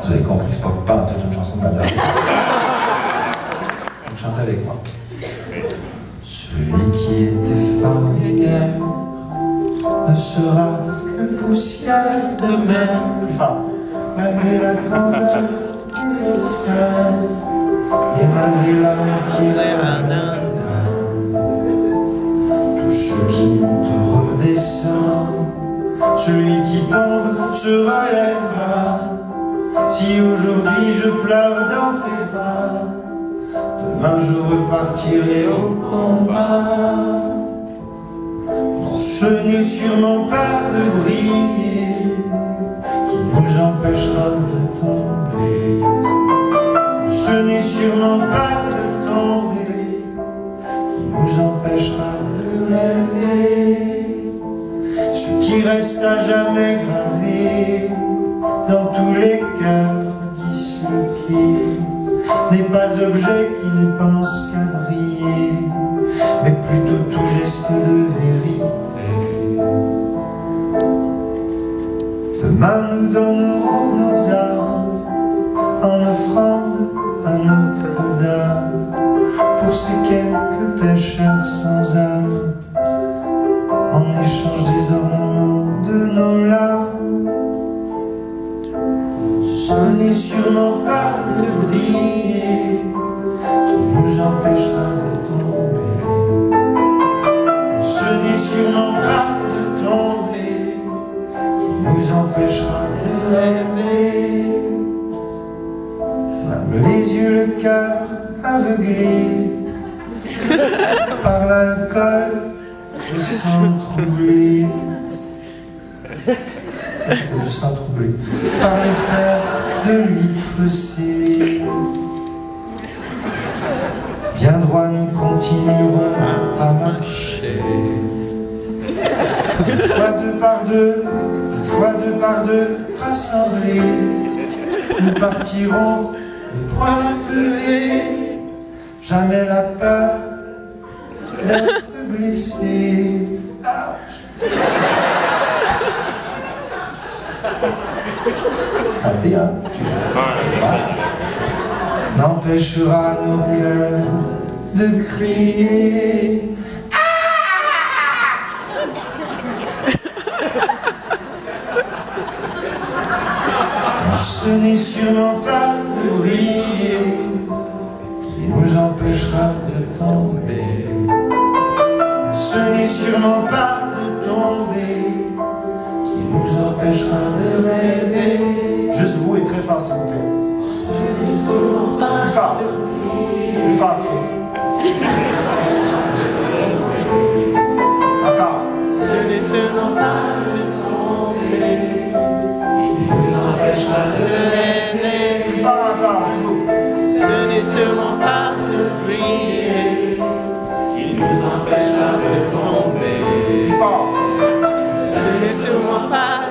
Vous avez compris que c'est pas toute une chanson de madame. Vous chantez avec moi. Celui qui était phare hier ne sera que poussière demain. Plus fort. Malgré la grandeur des frères et malgré l'arme qui les tous ceux qui montent redescendent, celui qui tombe se relèvera. Si aujourd'hui je pleure dans tes bras, demain je repartirai au combat. Non, ce n'est sûrement pas de briller qui nous empêchera de tomber. Ce n'est sûrement pas de tomber qui nous empêchera de rêver. Ce qui reste à jamais gravé dans tous les cœurs disloqués n'est pas objet qui ne pense qu'à briller, mais plutôt tout geste de vérité. Demain nous donnerons nos armes en offrande à Notre-Dame pour ces quelques pécheurs sans âme, en échange des ornements de nos larmes. Ce n'est sûrement pas de briller qui nous empêchera de tomber. Ce n'est sûrement pas de tomber qui nous empêchera de rêver. Même les yeux, le cœur aveuglés par l'alcool, le sang troublé. Ça c'est le sang troublé par les frères de l'huître scellée. Bien droit nous continuerons à marcher. Une fois deux par deux, une fois deux par deux, rassemblés, nous partirons le poing levé. Jamais la peur d'être blessé. Santé, hein? N'empêchera nos cœurs de crier. Ce n'est sûrement pas de briller qui nous empêchera de tomber. Ce n'est sûrement pas de tomber qui nous empêchera de rêver. Juste vous et très fort s'il vous plaît. Plus fort. Plus fort, Chris. Encore. Ce n'est sûrement pas de tomber qui nous empêchera de rêver. Plus fort encore, juste vous. Ce n'est sûrement pas de briller qui nous empêchera de tomber. Plus fort. Ce n'est sûrement pas